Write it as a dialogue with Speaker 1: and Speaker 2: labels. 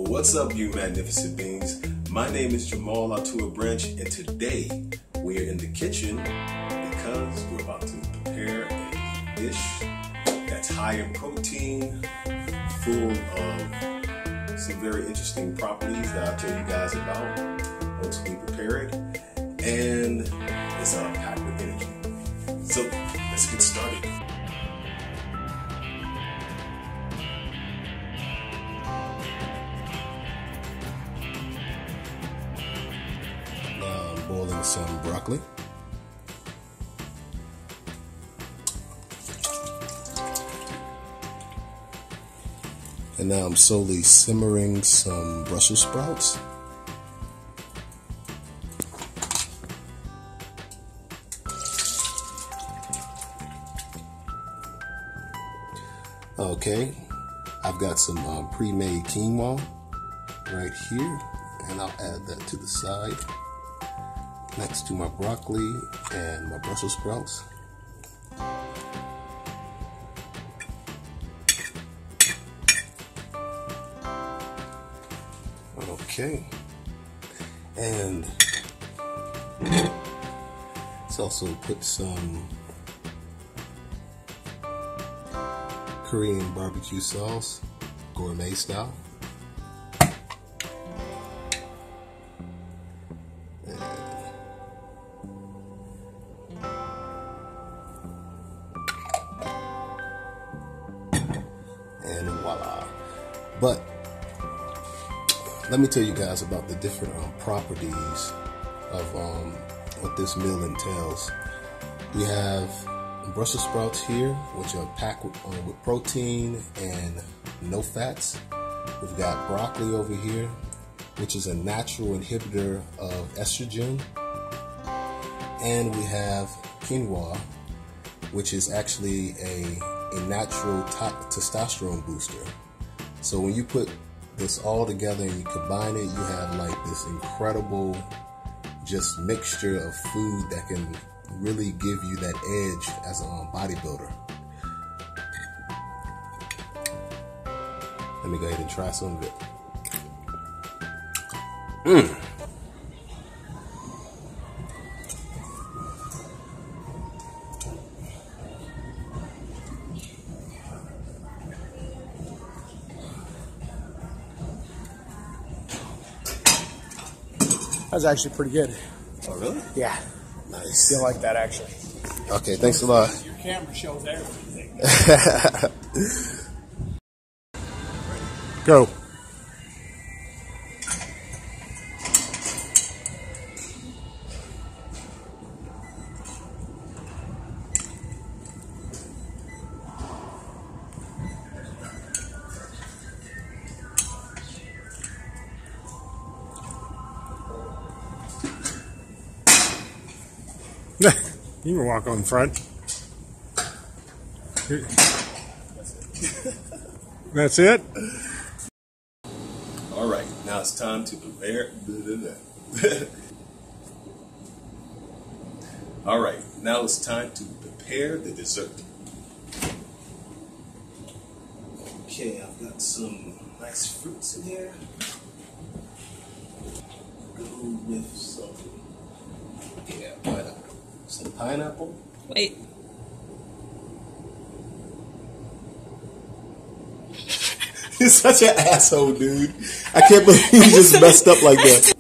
Speaker 1: What's up, you magnificent beings? My name is Jamaal Altura Branch, and today we're in the kitchen because we're about to prepare a dish that's high in protein, full of some very interesting properties that I'll tell you guys about once we prepare it, and it's packed with energy. So let's get started. Now I'm boiling some broccoli. And now I'm slowly simmering some Brussels sprouts. Okay, I've got some pre-made quinoa right here, and I'll add that to the side next to my broccoli and my Brussels sprouts. Okay, and let's also put some Korean barbecue sauce, gourmet style. And voila. But let me tell you guys about the different properties of what this meal entails. We have Brussels sprouts here, which are packed with protein and no fats. We've got broccoli over here, which is a natural inhibitor of estrogen. And we have quinoa, which is actually a natural testosterone booster. So when you put this all together and you combine it, you have like this incredible just mixture of food that can really give you that edge as a bodybuilder. Let me go ahead and try some of it.
Speaker 2: That was actually pretty good.
Speaker 1: Oh, really?
Speaker 2: Yeah.
Speaker 1: Nice.
Speaker 2: Feel like that, actually.
Speaker 1: Okay, thanks a lot.
Speaker 2: Your camera shows everything. Go. You can walk on front. That's it?
Speaker 1: All right, now it's time to prepare. All right, now it's time to prepare the dessert. Okay, I've got some nice fruits in here. Go with some pineapple.
Speaker 3: Wait.
Speaker 1: You're such an asshole, dude. I can't believe you just messed up like that.